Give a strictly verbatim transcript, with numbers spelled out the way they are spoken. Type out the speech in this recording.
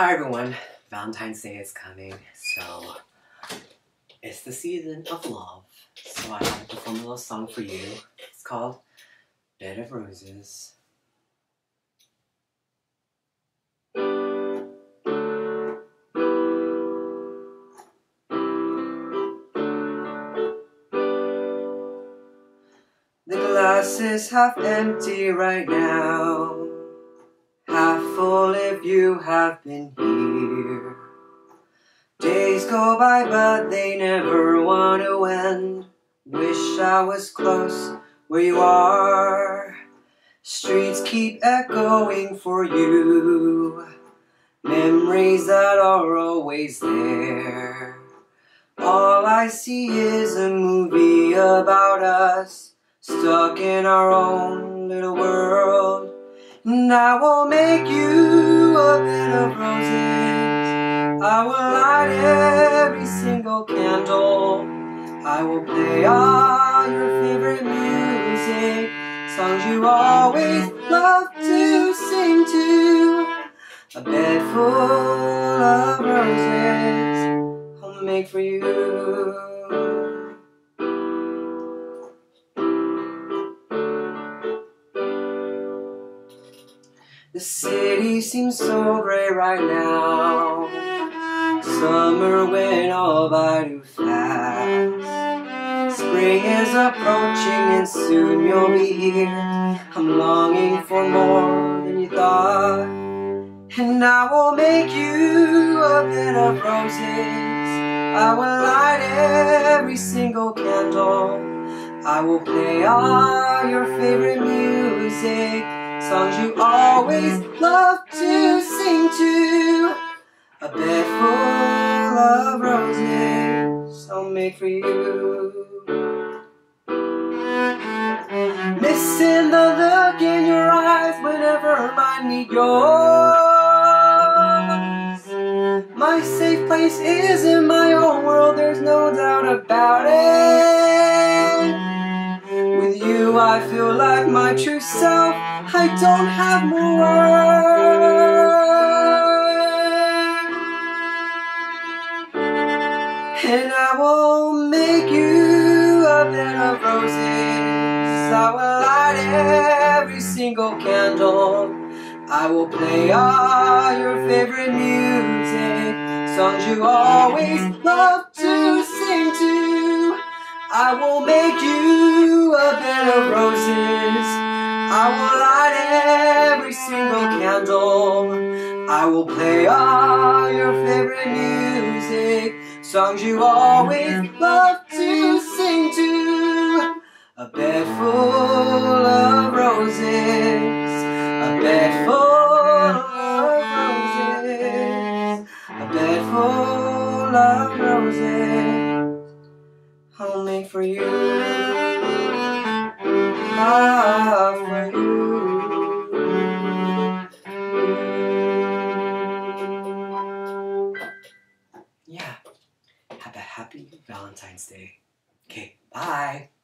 Hi everyone, Valentine's Day is coming, so it's the season of love. So I have to perform a little song for you. It's called Bed of Roses. The glass is half empty right now, half full if you have been here. Days go by but they never want to end. Wish I was close where you are. Streets keep echoing for you, memories that are always there. All I see is a movie about us, stuck in our own little world. And I will make you a bed of roses. I will light every single candle. I will play all your favorite music, songs you always love to sing to. A bed full of roses I'll make for you. The city seems so gray right now. Summer went all by too fast. Spring is approaching and soon you'll be here. I'm longing for more than you thought. And I will make you a bed of roses. I will light every single candle. I will play all your favorite music, songs you always love to sing to. A bed full of roses I'll make for you. Missing the look in your eyes whenever I need yours. My safe place is in my own world, there's no doubt about it. With you I feel like my true self, I don't have more words. And I will make you a bed of roses. I will light every single candle. I will play all your favorite music, songs you always love to sing to. I will make you a bed of roses. I will light every single candle. I will play all your favorite music, songs you always love to sing to. A bed full of roses. A bed full of roses. A bed full of roses I'll make for you. Ah, for you. Yeah. Have a happy Valentine's Day. Okay, bye.